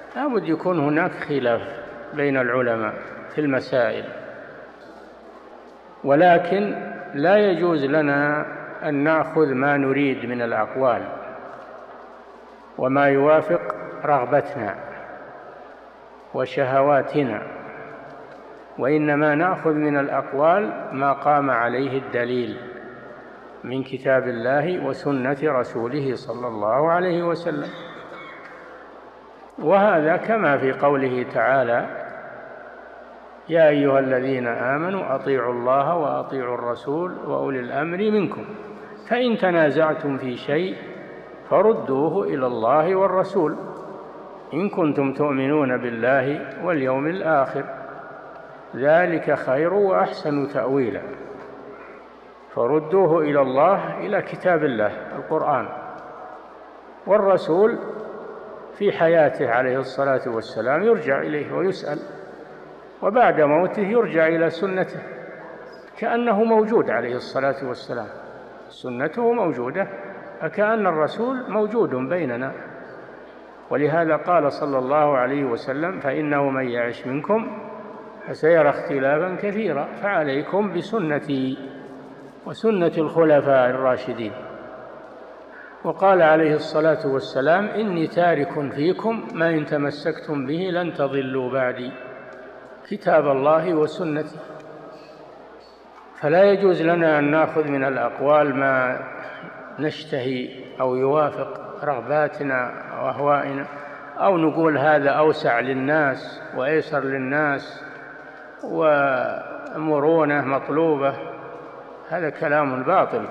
لابد يكون هناك خلاف بين العلماء في المسائل، ولكن لا يجوز لنا أن نأخذ ما نريد من الأقوال وما يوافق رغبتنا وشهواتنا، وإنما نأخذ من الأقوال ما قام عليه الدليل من كتاب الله وسنة رسوله صلى الله عليه وسلم. وهذا كما في قوله تعالى: يا أيها الذين آمنوا أطيعوا الله وأطيعوا الرسول وأولي الأمر منكم فإن تنازعتم في شيء فردوه إلى الله والرسول إن كنتم تؤمنون بالله واليوم الآخر ذلك خير وأحسن تأويلا. فردوه إلى الله، إلى كتاب الله القرآن، والرسول في حياته عليه الصلاة والسلام يرجع إليه ويسأل، وبعد موته يرجع إلى سنته كأنه موجود عليه الصلاة والسلام، سنته موجودة فكأن الرسول موجود بيننا. ولهذا قال صلى الله عليه وسلم: فإنه من يعش منكم فسيرى اختلافا كثيرا فعليكم بسنتي وسنة الخلفاء الراشدين. وقال عليه الصلاة والسلام: إني تارك فيكم ما إن تمسكتم به لن تضلوا بعدي، كتاب الله وسنتي. فلا يجوز لنا أن نأخذ من الأقوال ما نشتهي أو يوافق رغباتنا وأهوائنا، أو نقول هذا أوسع للناس وأيسر للناس ومرونة مطلوبة. هذا كلام باطل.